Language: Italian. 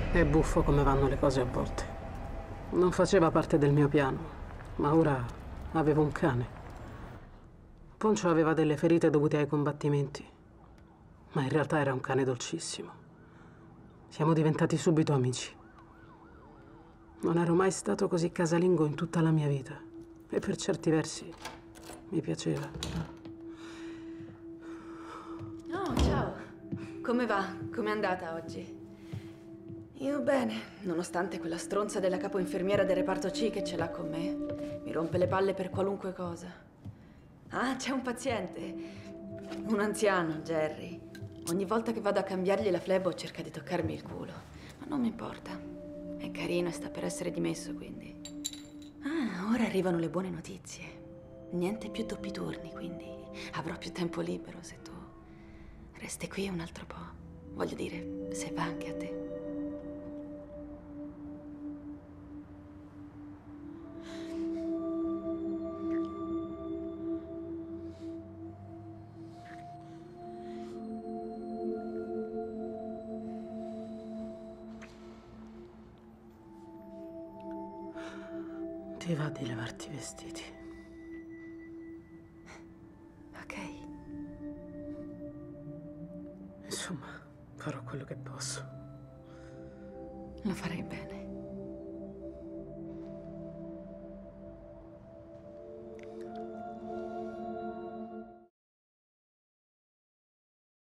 È buffo come vanno le cose a volte. Non faceva parte del mio piano, ma ora avevo un cane. Poncio aveva delle ferite dovute ai combattimenti, ma in realtà era un cane dolcissimo. Siamo diventati subito amici. Non ero mai stato così casalingo in tutta la mia vita e per certi versi mi piaceva. Oh, ciao. Come va? Com'è andata oggi? Io bene, nonostante quella stronza della capo infermiera del reparto C che ce l'ha con me. Mi rompe le palle per qualunque cosa. Ah, c'è un paziente. Un anziano, Jerry. Ogni volta che vado a cambiargli la flebo cerca di toccarmi il culo. Ma non mi importa. È carino e sta per essere dimesso, quindi. Ah, ora arrivano le buone notizie. Niente più doppi turni, quindi avrò più tempo libero se tu resti qui un altro po'. Voglio dire, se va anche a te. Ti va di levarti i vestiti? Ok. Insomma, farò quello che posso. Lo farei bene.